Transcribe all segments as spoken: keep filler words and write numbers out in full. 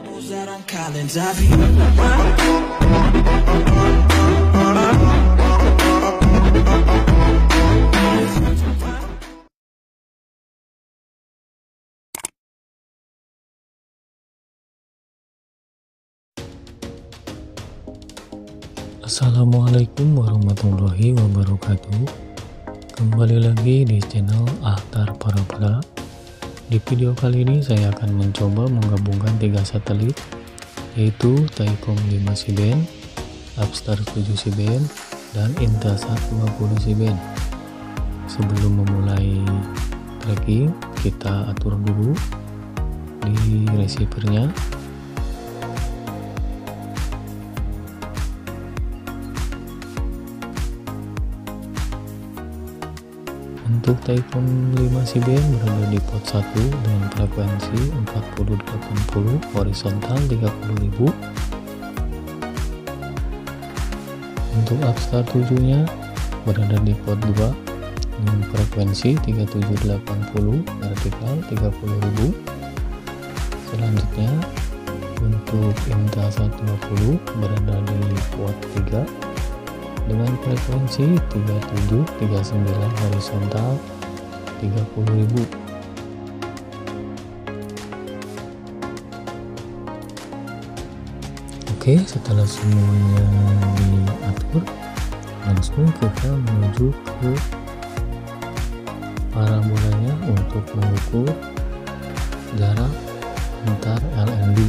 Assalamualaikum warahmatullahi wabarakatuh. Kembali lagi di channel Ahtar Parabla. Di video kali ini saya akan mencoba menggabungkan tiga satelit, yaitu Thaicom lima C-band, Upstar tujuh C-band, dan Intelsat dua puluh C-band. Sebelum memulai tracking, kita atur dulu di receivernya. Untuk Thaicom lima C-band berada di port satu dengan frekuensi empat puluh delapan puluh, horizontal tiga puluh ribu. Untuk Upstar tujuh nya berada di port dua dengan frekuensi tiga tujuh delapan puluh, vertikal tiga puluh ribu. Selanjutnya untuk Intelsat dua puluh berada di port tiga dengan frekuensi tiga tujuh tiga sembilan, horizontal tiga puluh ribu. Oke, setelah semuanya diatur, langsung kita menuju ke parabolanya untuk mengukur jarak antar L N B.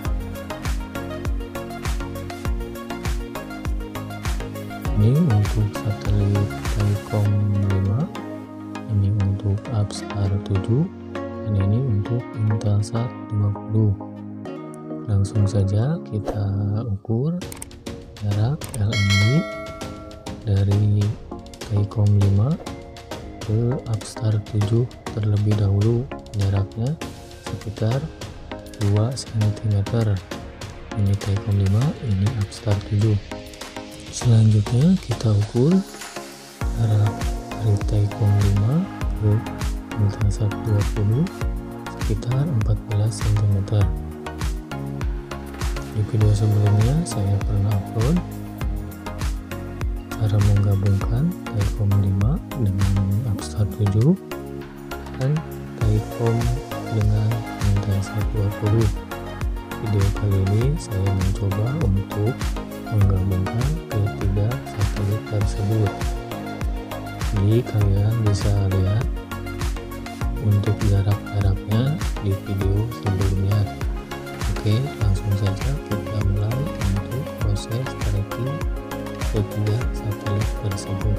Ini untuk satelit Thaicom lima, ini untuk Upstar tujuh, dan ini untuk Intelsat dua puluh. Langsung saja kita ukur jarak L N B dari Thaicom lima ke Upstar tujuh terlebih dahulu. Jaraknya sekitar dua sentimeter. Ini Thaicom lima, ini Upstar tujuh. Selanjutnya kita ukur jarak dari Thaicom lima ke Intelsat dua puluh sekitar empat belas sentimeter. Di video sebelumnya saya pernah upload cara menggabungkan Thaicom lima dengan Upstar tujuh dan Thaicom dengan Intelsat dua puluh. Video kali ini saya mencoba untuk menggabungkan ketiga satelit tersebut. Jadi kalian bisa lihat untuk jarak-jaraknya di video sebelumnya. Oke, langsung saja kita mulai untuk proses tracking ketiga satelit tersebut.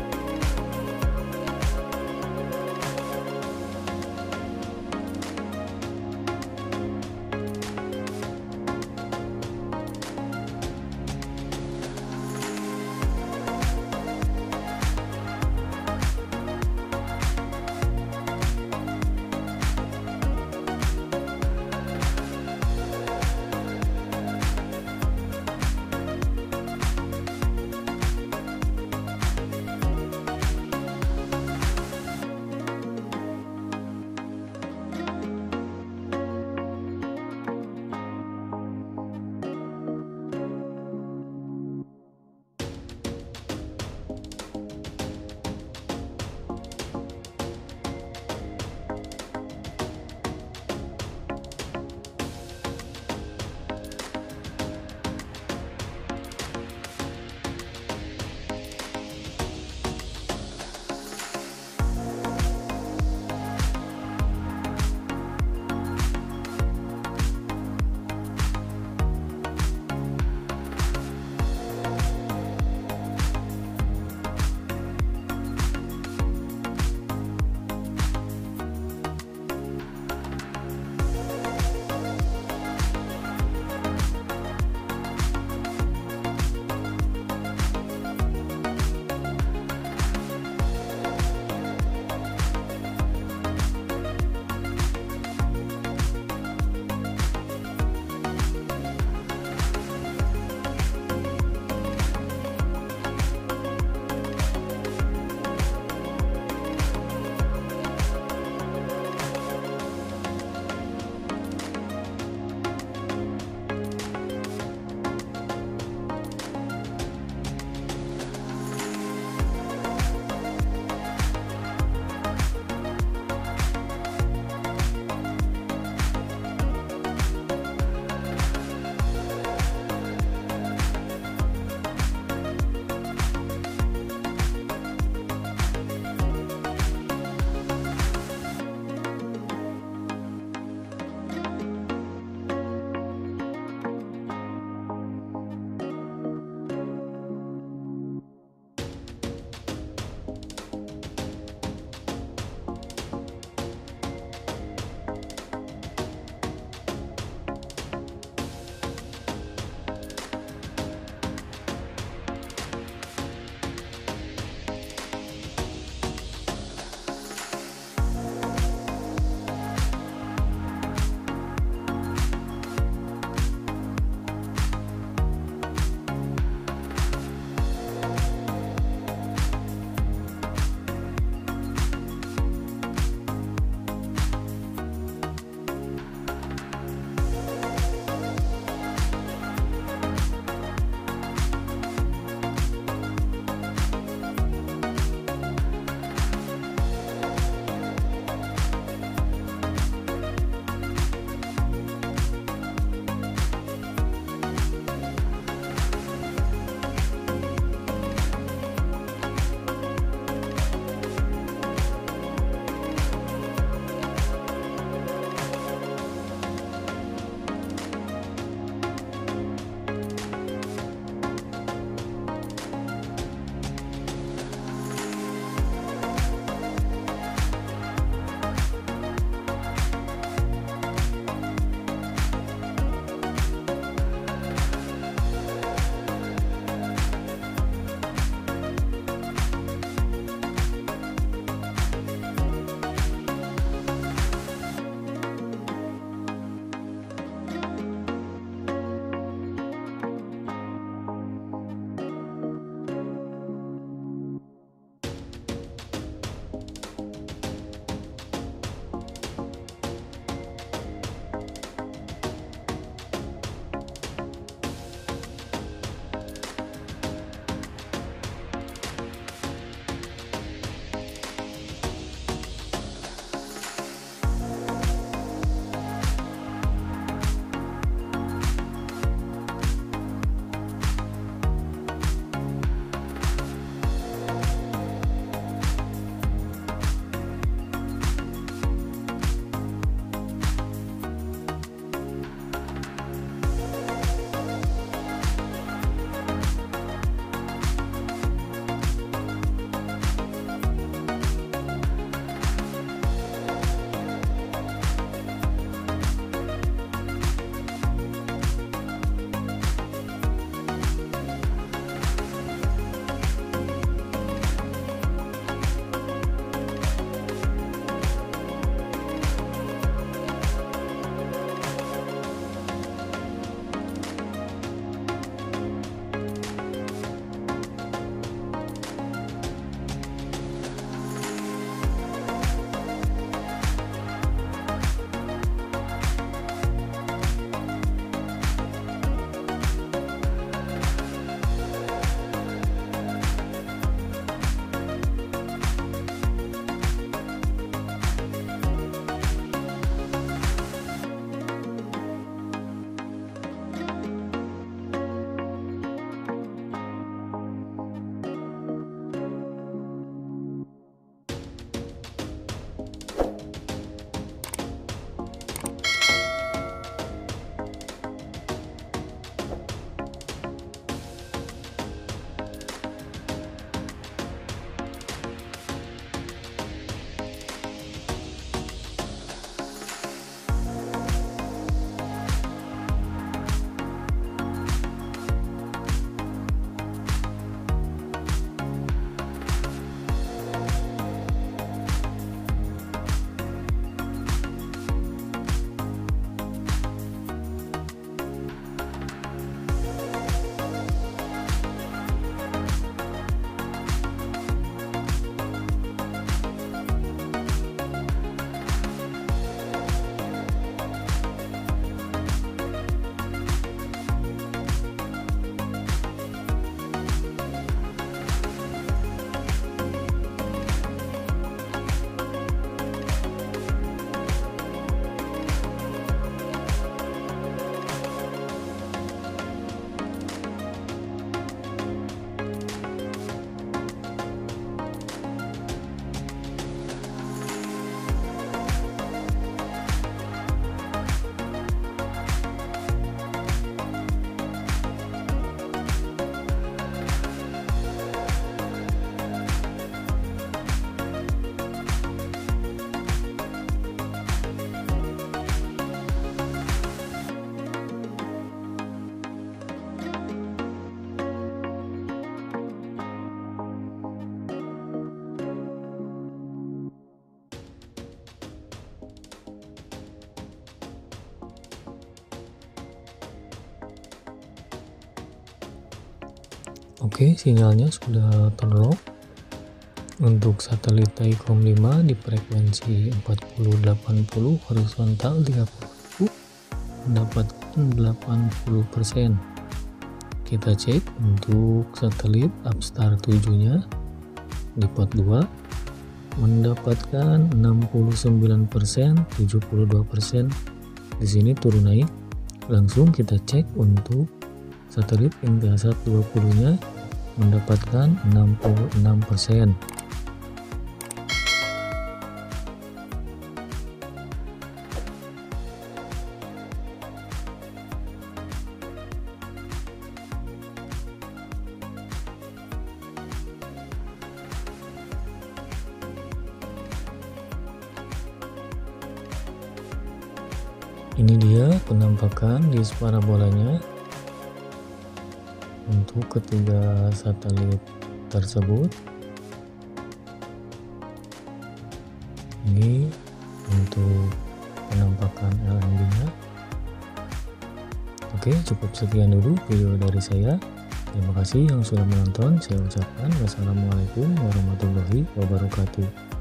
Oke, sinyalnya sudah terlock. Untuk satelit Thaicom lima di frekuensi empat puluh delapan puluh horizontal tiga puluh mendapatkan delapan puluh persen. Kita cek untuk satelit Upstar tujuh nya di pot dua mendapatkan enam puluh sembilan persen, tujuh puluh dua persen. Di sini turun naik. Langsung kita cek untuk satelit Intelsat dua puluh nya mendapatkan enam puluh enam persen. Ini dia penampakan disk parabolanya untuk ketiga satelit tersebut. Ini untuk penampakan L N B-nya. Oke, cukup sekian dulu video dari saya. Terima kasih yang sudah menonton. Saya ucapkan wassalamualaikum warahmatullahi wabarakatuh.